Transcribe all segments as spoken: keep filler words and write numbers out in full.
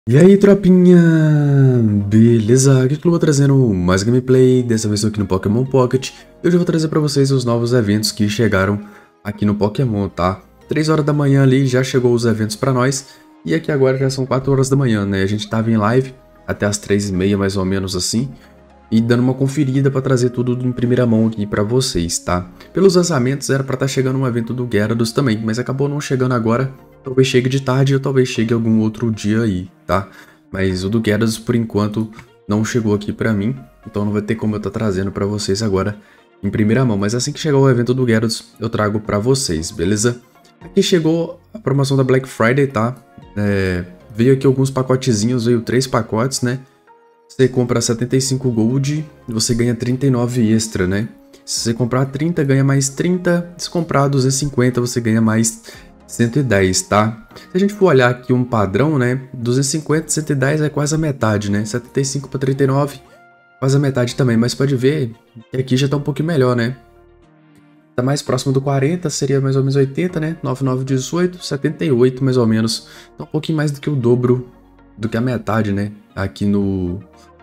E aí, tropinha? Beleza? Aqui que eu vou trazendo mais gameplay, dessa vez eu aqui no Pokémon Pocket. E hoje eu vou trazer pra vocês os novos eventos que chegaram aqui no Pokémon, tá? três horas da manhã ali já chegou os eventos pra nós. E aqui agora já são quatro horas da manhã, né? A gente tava em live até as três e meia mais ou menos assim. E dando uma conferida pra trazer tudo em primeira mão aqui pra vocês, tá? Pelos lançamentos era pra estar chegando um evento do Gyarados também, mas acabou não chegando agora. Talvez chegue de tarde ou talvez chegue algum outro dia aí, tá? Mas o do Gyarados, por enquanto, não chegou aqui pra mim. Então não vai ter como eu estar trazendo pra vocês agora em primeira mão. Mas assim que chegar o evento do Gyarados, eu trago pra vocês, beleza? Aqui chegou a promoção da Black Friday, tá? É, veio aqui alguns pacotezinhos, veio três pacotes, né? Você compra setenta e cinco Gold, você ganha trinta e nove extra, né? Se você comprar trinta, ganha mais trinta. Se comprar duzentos e cinquenta, você ganha mais cento e dez, tá? Se a gente for olhar aqui um padrão, né? duzentos e cinquenta, cento e dez é quase a metade, né? setenta e cinco para trinta e nove, quase a metade também. Mas pode ver que aqui já tá um pouquinho melhor, né? Tá mais próximo do quarenta, seria mais ou menos oitenta, né? noventa e nove, dezoito, setenta e oito mais ou menos. Então um pouquinho mais do que o dobro, do que a metade, né? Aqui no,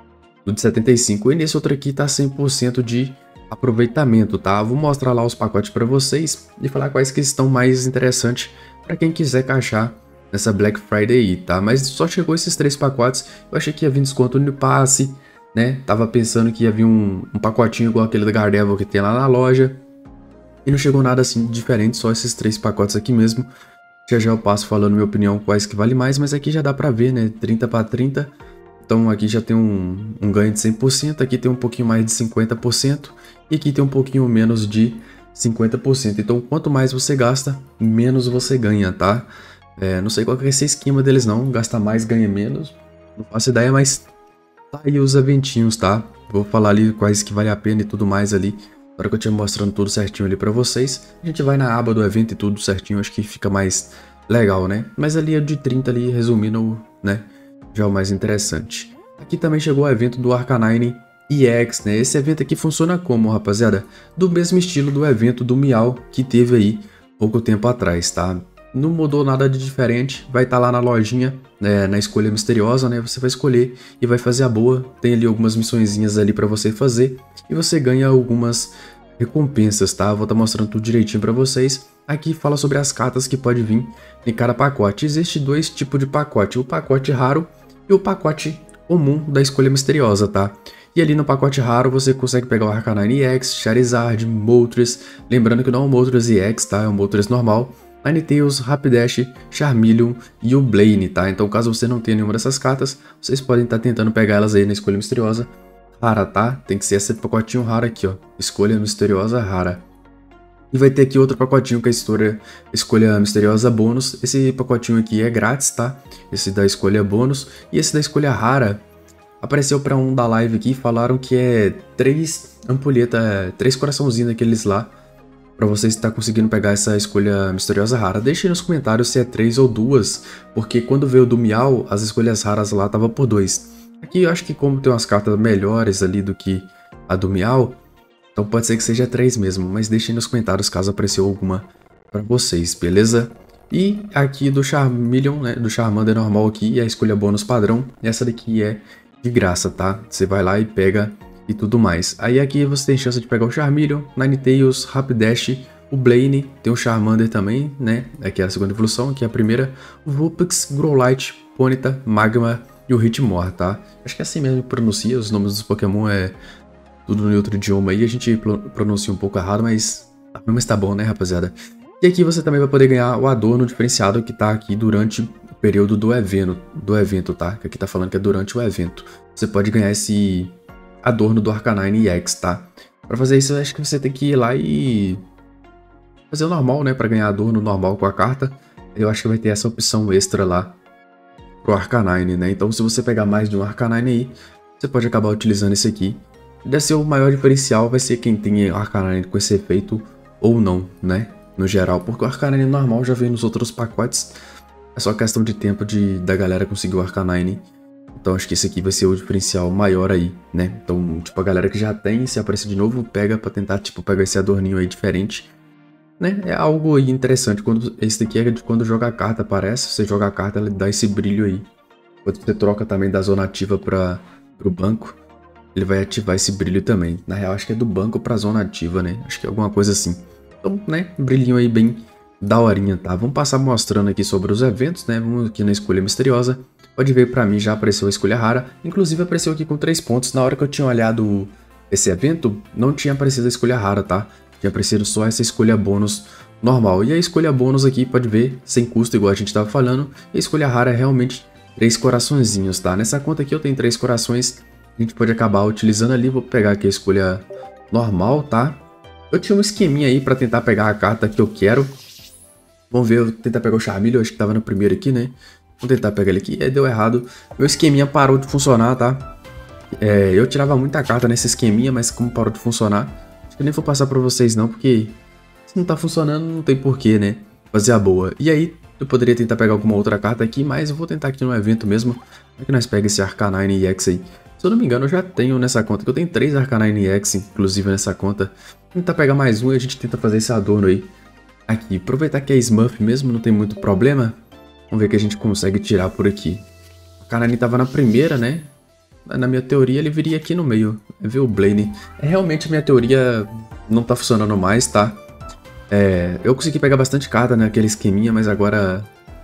no de setenta e cinco. E nesse outro aqui tá cem por cento de aproveitamento, tá? Vou mostrar lá os pacotes para vocês e falar quais que estão mais interessantes para quem quiser caixar nessa Black Friday aí, tá? Mas só chegou esses três pacotes. Eu achei que ia vir desconto no passe, né? Tava pensando que ia vir um, um pacotinho igual aquele da Gardevoir que tem lá na loja. E não chegou nada assim diferente, só esses três pacotes aqui mesmo. Já já eu passo falando minha opinião quais que vale mais, mas aqui já dá pra ver, né? trinta para trinta. Então aqui já tem um, um ganho de cem por cento, aqui tem um pouquinho mais de cinquenta por cento e aqui tem um pouquinho menos de cinquenta por cento. Então quanto mais você gasta, menos você ganha, tá? É, não sei qual que é esse esquema deles não, gasta mais, ganha menos. Não faço ideia, mas tá aí os eventinhos, tá? Vou falar ali quais que vale a pena e tudo mais ali. Na hora que eu estiver mostrando tudo certinho ali pra vocês, a gente vai na aba do evento e tudo certinho, acho que fica mais legal, né? Mas ali é de trinta ali, resumindo, né? Já é o mais interessante. Aqui também chegou o evento do Arcanine E X, né? Esse evento aqui funciona como, rapaziada? Do mesmo estilo do evento do Miau que teve aí pouco tempo atrás, tá? Não mudou nada de diferente, vai estar tá lá na lojinha, né, na escolha misteriosa, né? Você vai escolher e vai fazer a boa. Tem ali algumas missõezinhas ali para você fazer e você ganha algumas recompensas, tá? Vou estar tá mostrando tudo direitinho para vocês. Aqui fala sobre as cartas que pode vir em cada pacote. Existe dois tipos de pacote, o pacote raro e o pacote comum da escolha misteriosa, tá? E ali no pacote raro você consegue pegar o Arcanine E X, Charizard, Moltres, lembrando que não é o Moltres E X, tá? É o Moltres normal, Ninetales, Rapidash, Charmeleon e o Blaine, tá? Então caso você não tenha nenhuma dessas cartas, vocês podem estar tentando pegar elas aí na escolha misteriosa rara, tá? Tem que ser esse pacotinho raro aqui, ó, escolha misteriosa rara. E vai ter aqui outro pacotinho que é a história, escolha misteriosa bônus. Esse pacotinho aqui é grátis, tá? Esse da escolha bônus. E esse da escolha rara apareceu para um da live aqui. Falaram que é três ampulheta, três coraçãozinhos daqueles lá. Para vocês estar conseguindo pegar essa escolha misteriosa rara. Deixem nos comentários se é três ou duas. Porque quando veio do Miau, as escolhas raras lá tava por dois. Aqui eu acho que como tem umas cartas melhores ali do que a do Miau, então pode ser que seja três mesmo, mas deixem nos comentários caso apareceu alguma para vocês, beleza? E aqui do Charmeleon, né, do Charmander normal aqui, é a escolha bônus padrão. Essa daqui é de graça, tá? Você vai lá e pega e tudo mais. Aí aqui você tem chance de pegar o Charmeleon, Ninetales, Rapidash, o Blaine, tem o Charmander também, né? Aqui é a segunda evolução, aqui é a primeira. O Vulpix, Growlithe, Ponyta, Magma e o Hitmore, tá? Acho que é assim mesmo que pronuncia, os nomes dos Pokémon é tudo em outro idioma aí, a gente pronuncia um pouco errado, mas, mas tá bom, né, rapaziada? E aqui você também vai poder ganhar o adorno diferenciado que tá aqui durante o período do evento, do evento, tá? Que aqui tá falando que é durante o evento. Você pode ganhar esse adorno do Arcanine E X, tá? Pra fazer isso, eu acho que você tem que ir lá e fazer o normal, né? Pra ganhar adorno normal com a carta. Eu acho que vai ter essa opção extra lá pro Arcanine, né? Então se você pegar mais de um Arcanine aí, você pode acabar utilizando esse aqui. Deve ser o maior diferencial, vai ser quem tem Arcanine com esse efeito ou não, né? No geral, porque o Arcanine normal já vem nos outros pacotes. É só questão de tempo de, da galera conseguir o Arcanine. Então acho que esse aqui vai ser o diferencial maior aí, né? Então, tipo, a galera que já tem, se aparecer de novo, pega pra tentar, tipo, pegar esse adorninho aí diferente. Né? É algo aí interessante. Quando, esse daqui é de quando joga a carta, aparece. Você joga a carta, ela dá esse brilho aí. Quando você troca também da zona ativa para o banco, ele vai ativar esse brilho também. Na real, acho que é do banco para zona ativa, né? Acho que é alguma coisa assim. Então, né, um brilhinho aí bem daorinha, tá? Vamos passar mostrando aqui sobre os eventos, né? Vamos aqui na escolha misteriosa. Pode ver, pra mim já apareceu a escolha rara. Inclusive apareceu aqui com três pontos. Na hora que eu tinha olhado esse evento, não tinha aparecido a escolha rara, tá? Tinha aparecido só essa escolha bônus normal. E a escolha bônus aqui, pode ver, sem custo, igual a gente tava falando. E a escolha rara é realmente três coraçõezinhos, tá? Nessa conta aqui eu tenho três corações. A gente pode acabar utilizando ali. Vou pegar aqui a escolha normal, tá? Eu tinha um esqueminha aí pra tentar pegar a carta que eu quero. Vamos ver, eu vou tentar pegar o Charmeleon, acho que tava no primeiro aqui, né? Vou tentar pegar ele aqui, é, deu errado. Meu esqueminha parou de funcionar, tá? É, eu tirava muita carta nesse esqueminha, mas como parou de funcionar, acho que eu nem vou passar pra vocês não, porque se não tá funcionando, não tem porquê, né? Fazer a boa. E aí, eu poderia tentar pegar alguma outra carta aqui, mas eu vou tentar aqui no evento mesmo. Como é que nós pegamos esse Arcanine E X aí? Se eu não me engano, eu já tenho nessa conta, que eu tenho três Arcanine E X, inclusive, nessa conta. Vou tentar pegar mais um e a gente tenta fazer esse adorno aí. Aqui, aproveitar que é Smurf mesmo, não tem muito problema. Vamos ver o que a gente consegue tirar por aqui. O Arcanine tava na primeira, né? Na minha teoria, ele viria aqui no meio. É ver o Blaine. É, realmente, a minha teoria não tá funcionando mais, tá? É, eu consegui pegar bastante carta naquele esqueminha, mas agora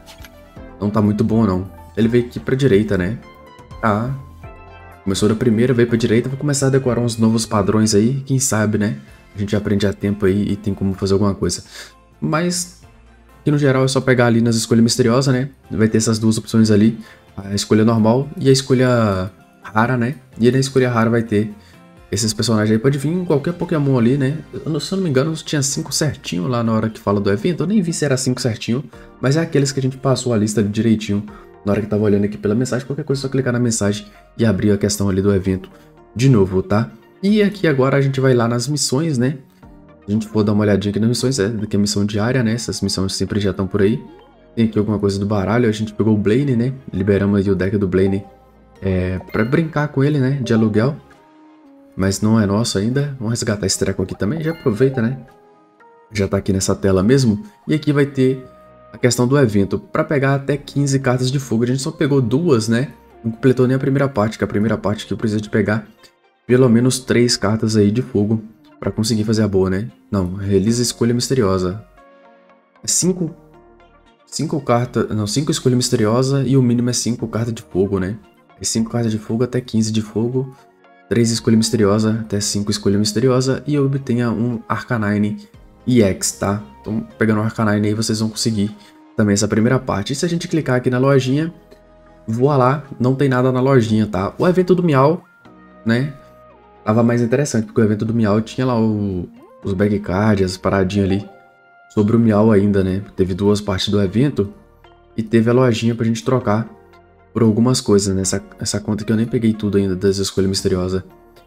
não tá muito bom, não. Ele veio aqui pra direita, né? Tá. Começou da primeira, veio pra direita. Vou começar a decorar uns novos padrões aí. Quem sabe, né? A gente aprende a tempo aí e tem como fazer alguma coisa. Mas, aqui no geral, é só pegar ali nas escolhas misteriosas, né? Vai ter essas duas opções ali. A escolha normal e a escolha rara, né? E na escolha rara vai ter esses personagens aí. Pode vir em qualquer Pokémon ali, né? Eu, se eu não me engano, tinha cinco certinho lá na hora que fala do evento. Eu nem vi se era cinco certinho. Mas é aqueles que a gente passou a lista direitinho na hora que tava olhando aqui pela mensagem. Qualquer coisa é só clicar na mensagem e abrir a questão ali do evento de novo, tá? E aqui agora a gente vai lá nas missões, né? A gente for dar uma olhadinha aqui nas missões, é daqui a missão diária, né? Essas missões sempre já estão por aí. Tem aqui alguma coisa do baralho, a gente pegou o Blaine, né? Liberamos aí o deck do Blaine é, pra brincar com ele, né? De aluguel. Mas não é nosso ainda. Vamos resgatar esse treco aqui também, já aproveita, né? Já tá aqui nessa tela mesmo. E aqui vai ter a questão do evento. Pra pegar até quinze cartas de fogo, a gente só pegou duas, né? Não completou nem a primeira parte, que a primeira parte que eu preciso de pegar pelo menos três cartas aí de fogo pra conseguir fazer a boa, né? Não, realiza escolha misteriosa. É cinco, cinco cartas, não, cinco escolha misteriosa e o mínimo é cinco cartas de fogo, né? É cinco cartas de fogo até quinze de fogo, três escolha misteriosa até cinco escolha misteriosa e obtenha um Arcanine E X, tá? Então, pegando o Arcanine aí, vocês vão conseguir também essa primeira parte. E se a gente clicar aqui na lojinha, voa lá, não tem nada na lojinha, tá? O evento do Miau, né? Tava mais interessante, porque o evento do Miau tinha lá o, os backcards, as paradinhas ali sobre o Miau ainda, né? Teve duas partes do evento e teve a lojinha pra gente trocar por algumas coisas, né? Essa, essa conta que eu nem peguei tudo ainda das escolhas misteriosas.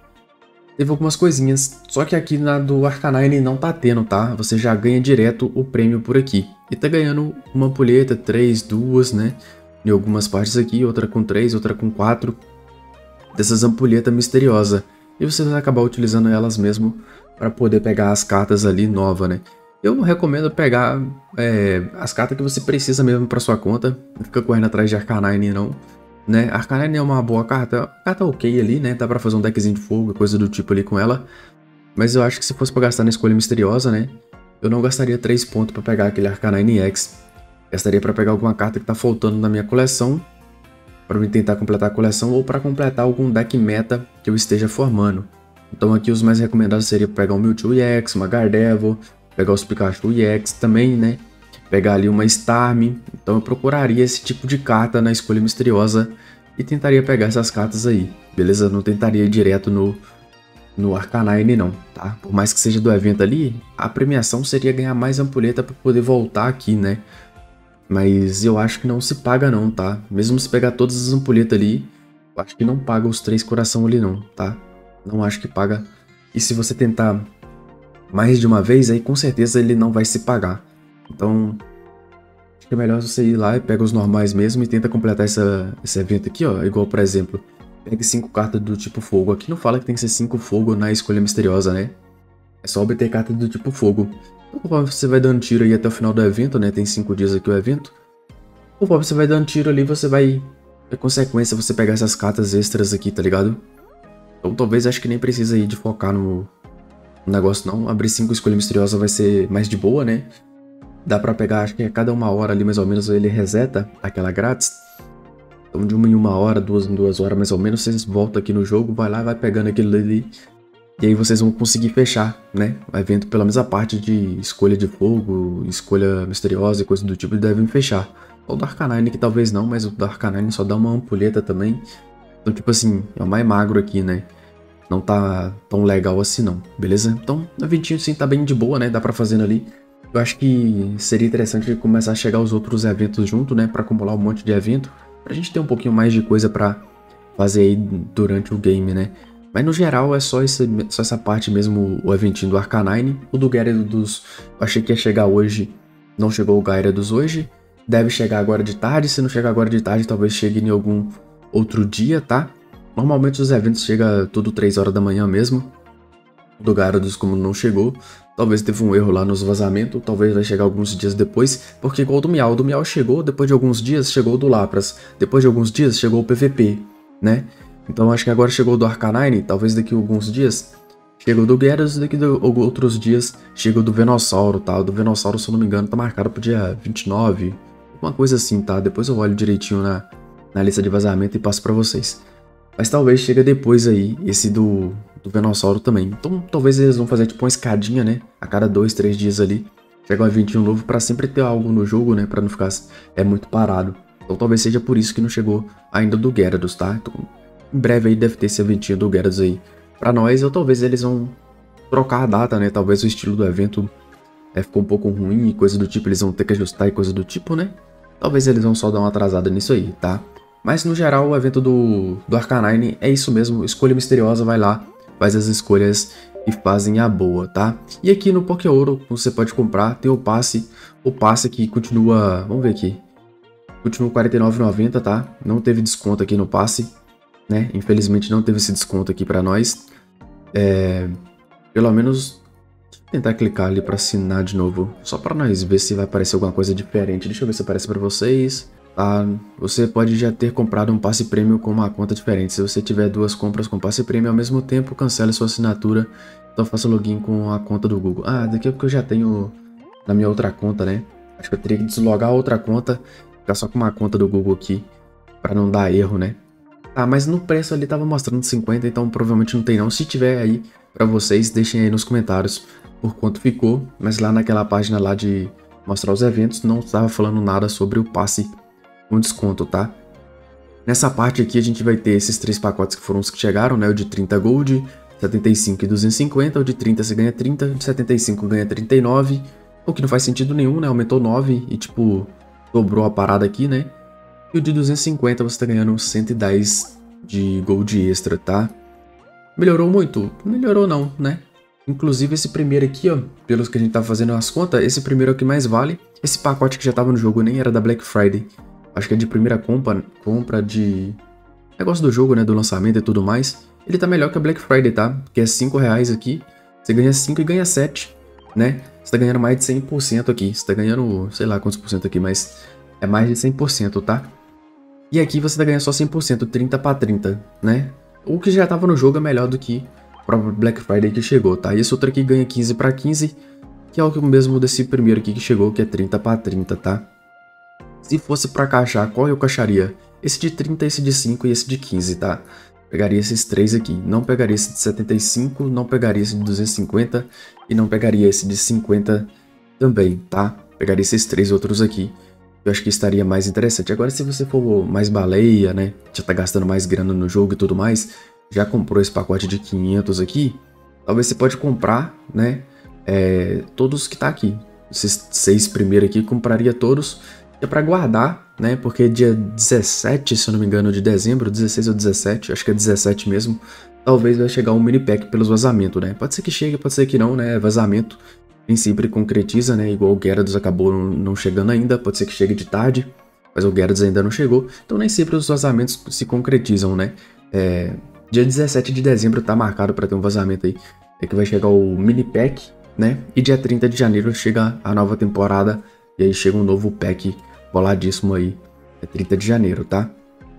Teve algumas coisinhas, só que aqui na do Arcanine não tá tendo, tá? Você já ganha direto o prêmio por aqui. E tá ganhando uma ampulheta, três, duas, né? Em algumas partes aqui, outra com três, outra com quatro. Dessas ampulhetas misteriosas. E você vai acabar utilizando elas mesmo para poder pegar as cartas ali novas, né? Eu recomendo pegar é, as cartas que você precisa mesmo para sua conta. Não fica correndo atrás de Arcanine não, né? Arcanine é uma boa carta, carta ok ali, né? Dá para fazer um deckzinho de fogo, coisa do tipo ali com ela. Mas eu acho que se fosse para gastar na escolha misteriosa, né? Eu não gastaria três pontos para pegar aquele Arcanine X. Gastaria para pegar alguma carta que tá faltando na minha coleção, para eu tentar completar a coleção ou para completar algum deck meta que eu esteja formando. Então aqui os mais recomendados seria pegar um Mewtwo E X, uma Gardevoir, pegar os Pikachu E X também, né? Pegar ali uma Starmie. Então eu procuraria esse tipo de carta na escolha misteriosa e tentaria pegar essas cartas aí, beleza? Não tentaria ir direto no, no Arcanine não, tá? Por mais que seja do evento ali, a premiação seria ganhar mais ampulheta para poder voltar aqui, né? Mas eu acho que não se paga não, tá? Mesmo se pegar todas as ampulhetas ali, eu acho que não paga os três coração ali não, tá? Não acho que paga. E se você tentar mais de uma vez, aí com certeza ele não vai se pagar. Então, acho que é melhor você ir lá e pega os normais mesmo e tenta completar essa, esse evento aqui, ó. Igual, por exemplo, pegue cinco cartas do tipo fogo. Aqui não fala que tem que ser cinco fogo na escolha misteriosa, né? É só obter cartas do tipo fogo. Então, conforme você vai dando tiro aí até o final do evento, né? Tem cinco dias aqui o evento. Conforme você vai dando tiro ali, você vai é consequência você pegar essas cartas extras aqui, tá ligado? Então talvez acho que nem precisa aí de focar no, no negócio não. Abrir cinco escolha misteriosa vai ser mais de boa, né? Dá pra pegar, acho que a cada uma hora ali mais ou menos ele reseta aquela grátis. Então de uma em uma hora, duas em duas horas mais ou menos, vocês voltam aqui no jogo, vai lá, vai pegando aquilo ali. E aí vocês vão conseguir fechar, né? O evento, pelo menos a parte de escolha de fogo, escolha misteriosa e coisa do tipo, devem fechar. O do Arcanine que talvez não, mas o do Arcanine só dá uma ampulheta também. Então tipo assim, é o mais magro aqui, né? Não tá tão legal assim não, beleza? Então o eventinho sim tá bem de boa, né? Dá pra fazendo ali. Eu acho que seria interessante começar a chegar os outros eventos junto, né? Pra acumular um monte de evento. Pra gente ter um pouquinho mais de coisa pra fazer aí durante o game, né? Mas no geral é só, esse, só essa parte mesmo, o eventinho do Arcanine. O do Gyarados, eu achei que ia chegar hoje, não chegou o Gyarados hoje. Deve chegar agora de tarde, se não chegar agora de tarde, talvez chegue em algum outro dia, tá? Normalmente os eventos chegam tudo três horas da manhã mesmo. O do Gyarados como não chegou, talvez teve um erro lá nos vazamentos, talvez vai chegar alguns dias depois, porque igual o do Meow, o do Meow chegou, depois de alguns dias chegou o do Lapras, depois de alguns dias chegou o P V P, né? Então acho que agora chegou o do Arcanine, talvez daqui a alguns dias chega o do Gyarados, daqui a outros dias chega o do Venossauro, tá? O do Venossauro, se eu não me engano, tá marcado pro dia vinte e nove, uma coisa assim, tá? Depois eu olho direitinho na, na lista de vazamento e passo pra vocês. Mas talvez chegue depois aí, esse do, do Venossauro também. Então talvez eles vão fazer tipo uma escadinha, né? A cada dois, três dias ali, chega um eventinho novo pra sempre ter algo no jogo, né? Pra não ficar é, muito parado. Então talvez seja por isso que não chegou ainda do Gyarados, tá? Então, em breve aí deve ter esse eventinho do Gyarados aí pra nós, ou talvez eles vão trocar a data, né? Talvez o estilo do evento é, ficou um pouco ruim e coisa do tipo, eles vão ter que ajustar e coisa do tipo, né? Talvez eles vão só dar uma atrasada nisso aí, tá? Mas no geral o evento do, do Arcanine é isso mesmo, escolha misteriosa, vai lá, faz as escolhas e fazem a boa, tá? E aqui no Pokéouro você pode comprar, tem o passe, o passe que continua, vamos ver aqui, continua quarenta e nove reais e noventa centavos, tá? Não teve desconto aqui no passe, né? Infelizmente não teve esse desconto aqui pra nós. É, pelo menos, deixa eu tentar clicar ali pra assinar de novo, só pra nós ver se vai aparecer alguma coisa diferente. Deixa eu ver se aparece pra vocês. Tá? Você pode já ter comprado um passe prêmio com uma conta diferente. Se você tiver duas compras com passe prêmio ao mesmo tempo, cancele sua assinatura. Então faça login com a conta do Google. Ah, daqui é porque eu já tenho na minha outra conta, né? Acho que eu teria que deslogar a outra conta, ficar só com uma conta do Google aqui, pra não dar erro, né? Ah, mas no preço ali tava mostrando cinquenta, então provavelmente não tem não. Se tiver aí pra vocês, deixem aí nos comentários por quanto ficou. Mas lá naquela página lá de mostrar os eventos, não estava falando nada sobre o passe com desconto, tá? Nessa parte aqui a gente vai ter esses três pacotes que foram os que chegaram, né? O de trinta Gold, setenta e cinco e duzentos e cinquenta. O de trinta você ganha trinta, o de setenta e cinco ganha trinta e nove. O que não faz sentido nenhum, né? Aumentou nove e, tipo, dobrou a parada aqui, né? E o de duzentos e cinquenta você tá ganhando cento e dez de Gold extra, tá? Melhorou muito? Melhorou não, né? Inclusive esse primeiro aqui, ó, pelos que a gente tá fazendo as contas, esse primeiro é o que mais vale. Esse pacote que já tava no jogo nem era da Black Friday. Acho que é de primeira compra, compra de negócio do jogo, né, do lançamento e tudo mais. Ele tá melhor que a Black Friday, tá? Que é cinco reais aqui, você ganha cinco e ganha sete, né? Você tá ganhando mais de cem por cento aqui. Você tá ganhando, sei lá quantos por cento aqui, mas é mais de cem por cento, tá? E aqui você tá ganhando só cem por cento, trinta para trinta, né? O que já tava no jogo é melhor do que o próprio Black Friday que chegou, tá? E esse outro aqui ganha quinze para quinze, que é o mesmo desse primeiro aqui que chegou, que é trinta para trinta, tá? Se fosse pra caixar, qual eu caixaria? Esse de trinta, esse de cinco e esse de quinze, tá? Pegaria esses três aqui. Não pegaria esse de setenta e cinco, não pegaria esse de duzentos e cinquenta e não pegaria esse de cinquenta também, tá? Pegaria esses três outros aqui. Eu acho que estaria mais interessante. Agora, se você for mais baleia, né? Já tá gastando mais grana no jogo e tudo mais, já comprou esse pacote de quinhentos aqui, talvez você pode comprar, né? É, todos que tá aqui. Esses seis primeiros aqui, compraria todos. É pra guardar, né? Porque dia dezessete, se eu não me engano, de dezembro, dezesseis ou dezessete, acho que é dezessete mesmo, talvez vai chegar um mini pack pelos vazamentos, né? Pode ser que chegue, pode ser que não, né? Vazamento nem sempre concretiza, né? Igual o Gyarados acabou não chegando ainda, pode ser que chegue de tarde, mas o Gyarados ainda não chegou. Então nem sempre os vazamentos se concretizam, né? É, dia dezessete de dezembro tá marcado para ter um vazamento aí, é que vai chegar o mini pack, né? E dia trinta de janeiro chega a nova temporada, e aí chega um novo pack boladíssimo aí, é trinta de janeiro, tá?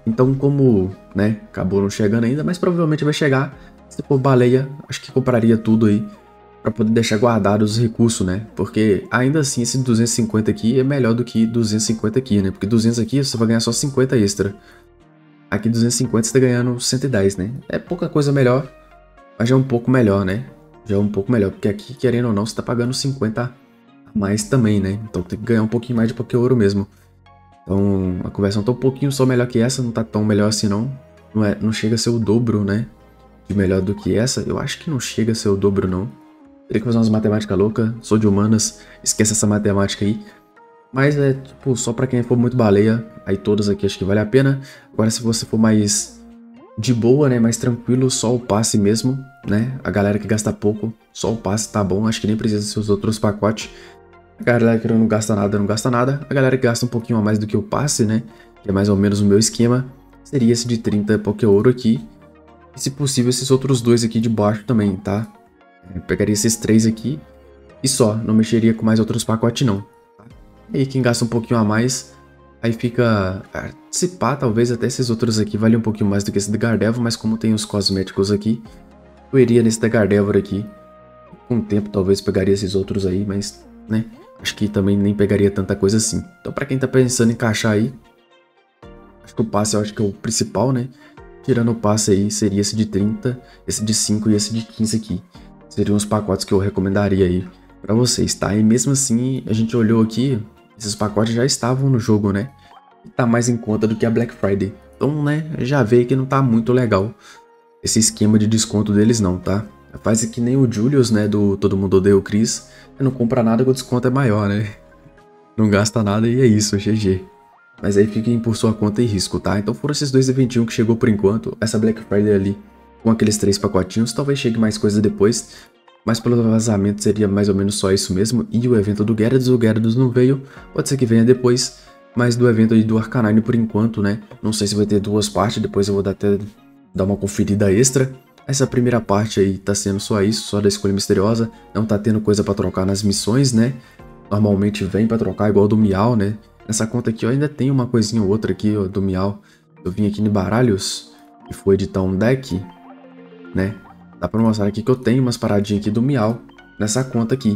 Então, como, né, acabou não chegando ainda, mas provavelmente vai chegar. Se for baleia, acho que compraria tudo aí para poder deixar guardados os recursos, né? Porque ainda assim esse duzentos e cinquenta aqui é melhor do que duzentos e cinquenta aqui, né? Porque duzentos aqui você vai ganhar só cinquenta extra. Aqui duzentos e cinquenta você tá ganhando cento e dez, né? É pouca coisa melhor, mas já é um pouco melhor, né? Já é um pouco melhor, porque aqui, querendo ou não, você tá pagando cinquenta a mais também, né? Então tem que ganhar um pouquinho mais de Poké-Ouro mesmo. Então a conversão tá um pouquinho só melhor que essa, não tá tão melhor assim não. Não, é, não chega a ser o dobro, né? De melhor do que essa. Eu acho que não chega a ser o dobro, não. Teria que fazer umas matemáticas loucas. Sou de humanas, esquece essa matemática aí. Mas é, tipo, só pra quem for muito baleia. Aí todas aqui acho que vale a pena. Agora se você for mais de boa, né? Mais tranquilo, só o passe mesmo, né? A galera que gasta pouco, só o passe tá bom. Acho que nem precisa ser os outros pacotes. A galera que não gasta nada, não gasta nada. A galera que gasta um pouquinho a mais do que o passe, né? Que é mais ou menos o meu esquema. Seria esse de trinta Poké-Ouro aqui. E se possível esses outros dois aqui de baixo também, tá? Eu pegaria esses três aqui e só. Não mexeria com mais outros pacotes não. Tá? E aí quem gasta um pouquinho a mais, aí fica... Se pá, talvez até esses outros aqui valem um pouquinho mais do que esse de Gardevoir. Mas como tem os cosméticos aqui, eu iria nesse da Gardevoir aqui. Com o tempo talvez pegaria esses outros aí, mas, né? Acho que também nem pegaria tanta coisa assim. Então pra quem tá pensando em encaixar aí, acho que o passe eu acho que é o principal, né? Tirando o passe aí, seria esse de trinta, esse de cinco e esse de quinze aqui. Seriam os pacotes que eu recomendaria aí pra vocês, tá? E mesmo assim, a gente olhou aqui, esses pacotes já estavam no jogo, né? E tá mais em conta do que a Black Friday. Então, né, já vê que não tá muito legal esse esquema de desconto deles não, tá? Faz que nem o Julius, né, do Todo Mundo Odeia o Chris. Não compra nada que o desconto é maior, né? Não gasta nada e é isso, G G. Mas aí fiquem por sua conta e risco, tá? Então foram esses dois eventinhos que chegou por enquanto. Essa Black Friday ali, com aqueles três pacotinhos. Talvez chegue mais coisa depois. Mas pelo vazamento seria mais ou menos só isso mesmo. E o evento do Gyarados, o Gyarados não veio. Pode ser que venha depois. Mas do evento aí do Arcanine por enquanto, né? Não sei se vai ter duas partes. Depois eu vou dar até dar uma conferida extra. Essa primeira parte aí tá sendo só isso, só da escolha misteriosa. Não tá tendo coisa pra trocar nas missões, né? Normalmente vem pra trocar igual do Miau, né? Nessa conta aqui eu ainda tenho uma coisinha ou outra aqui, ó, do Miau. Eu vim aqui no Baralhos e fui editar um deck, né? Dá pra mostrar aqui que eu tenho umas paradinhas aqui do Miau nessa conta aqui.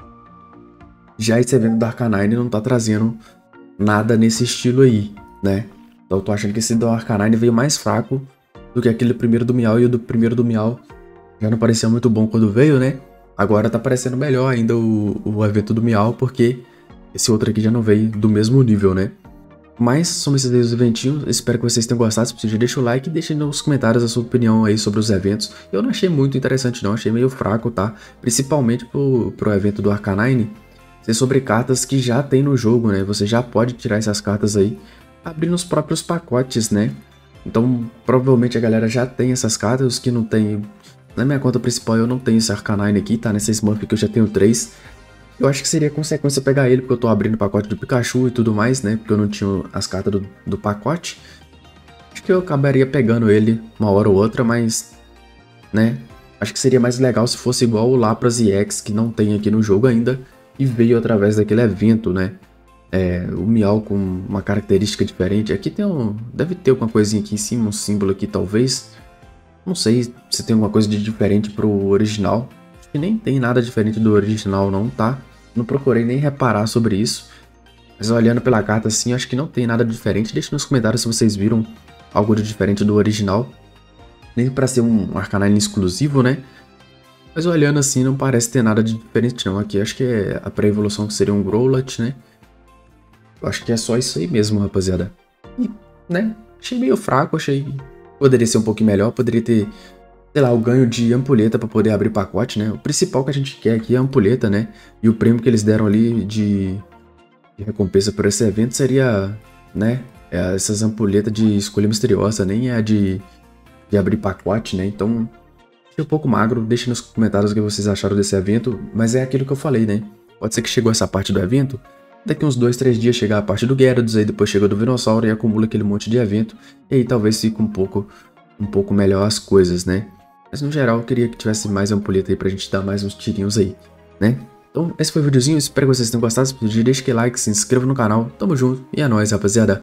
Já esse evento da Arcanine não tá trazendo nada nesse estilo aí, né? Então eu tô achando que esse do Arcanine veio mais fraco do que aquele primeiro do Miau, e o do primeiro do Miau já não parecia muito bom quando veio, né? Agora tá parecendo melhor ainda o, o evento do Miau, porque esse outro aqui já não veio do mesmo nível, né? Mas são esses aí os eventinhos, espero que vocês tenham gostado. Se possível, deixa o like e deixa nos comentários a sua opinião aí sobre os eventos. Eu não achei muito interessante não, achei meio fraco, tá? Principalmente pro, pro evento do Arcanine ser sobre cartas que já tem no jogo, né? Você já pode tirar essas cartas aí, abrir nos próprios pacotes, né? Então, provavelmente a galera já tem essas cartas, os que não tem... Na minha conta principal eu não tenho esse Arcanine aqui, tá? Nessa Smurf que eu já tenho três. Eu acho que seria consequência pegar ele, porque eu tô abrindo o pacote do Pikachu e tudo mais, né? Porque eu não tinha as cartas do, do pacote. Acho que eu acabaria pegando ele uma hora ou outra, mas... né? Acho que seria mais legal se fosse igual o Lapras E X, que não tem aqui no jogo ainda. E veio através daquele evento, né? É, o Miau com uma característica diferente. Aqui tem um... deve ter alguma coisinha aqui em cima, um símbolo aqui talvez. Não sei se tem alguma coisa de diferente pro original. Acho que nem tem nada diferente do original não, tá? Não procurei nem reparar sobre isso. Mas olhando pela carta assim, acho que não tem nada diferente. Deixe nos comentários se vocês viram algo de diferente do original. Nem pra ser um Arcanine exclusivo, né? Mas olhando assim, não parece ter nada de diferente não. Aqui acho que é a pré-evolução que seria um Growlithe, né? Eu acho que é só isso aí mesmo, rapaziada. E, né? Achei meio fraco, achei... Poderia ser um pouquinho melhor, poderia ter, sei lá, o ganho de ampulheta para poder abrir pacote, né? O principal que a gente quer aqui é a ampulheta, né? E o prêmio que eles deram ali de, de recompensa por esse evento seria, né? É essas ampulhetas de escolha misteriosa, nem é a de, de abrir pacote, né? Então, achei um pouco magro. Deixem nos comentários o que vocês acharam desse evento. Mas é aquilo que eu falei, né? Pode ser que chegou essa parte do evento, daqui uns dois, três dias chegar a parte do Gyarados, aí depois chega do Venossauro e acumula aquele monte de evento. E aí talvez fique um pouco, um pouco melhor as coisas, né? Mas no geral eu queria que tivesse mais ampulheta aí pra gente dar mais uns tirinhos aí, né? Então esse foi o videozinho, espero que vocês tenham gostado. Se puder, deixa aquele like, se inscreva no canal. Tamo junto e é nóis, rapaziada.